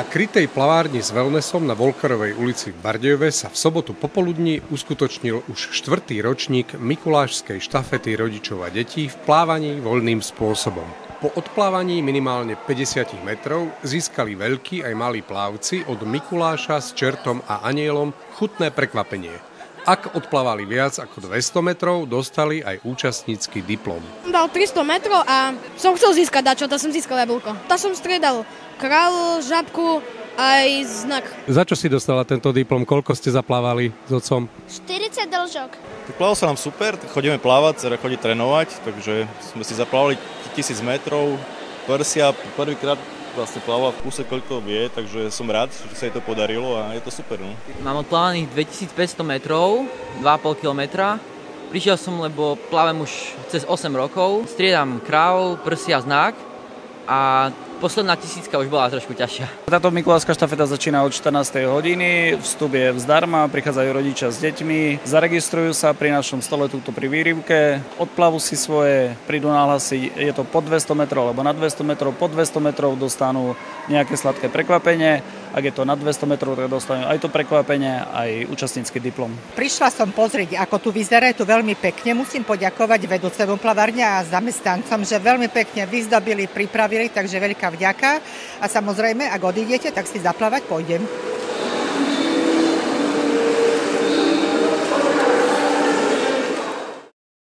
Na krytej plavárni s wellnessom na Volkerovej ulici v Bardejove sa v sobotu popoludní uskutočnil už 4. ročník mikulášskej štafety rodičov a detí v plávaní voľným spôsobom. Po odplávaní minimálne 50 metrov získali veľkí aj malí plávci od Mikuláša s čertom a anielom chutné prekvapenie. Ak odplávali viac ako 200 metrov, dostali aj účastnícky diplom. Dal 300 metrov a som chcel získať dačo, to som získal jablko. To som striedal kráľ, žabku aj znak. Za čo si dostala tento diplom? Koľko ste zaplávali s otcom? 40 dĺžok. Tak plávalo sa nám super, tak chodíme plávať, teda chodí trénovať, takže sme si zaplávali 1000 metrov. Persia prvýkrát vlastne pláva v kúse, koľko vie, takže som rád, že sa jej to podarilo a je to super. No. Mám odplávaných 2500 metrov, 2,5 kilometra. Prišiel som, lebo plávem už cez 8 rokov. Striedam kráľ, prsia, znak a posledná 1000 už bola trošku ťažšia. Táto mikulášska štafeta začína od 14. hodiny, vstup je zdarma, prichádzajú rodičia s deťmi, zaregistrujú sa pri našom stole túto pri výrivke, odplavu si svoje, prídu nahlásiť, je to pod 200 metrov alebo nad 200 metrov, pod 200 metrov dostanú nejaké sladké prekvapenie, ak je to nad 200 metrov, tak dostanú aj to prekvapenie, aj účastnícky diplom. Prišla som pozrieť, ako tu vyzerá, je tu veľmi pekne, musím poďakovať vedúcemu plavárňa a zamestnancom, že veľmi pekne vyzdobili, pripravili, takže veľká vďaka a samozrejme, ak odídete, tak si zaplávať pôjdem.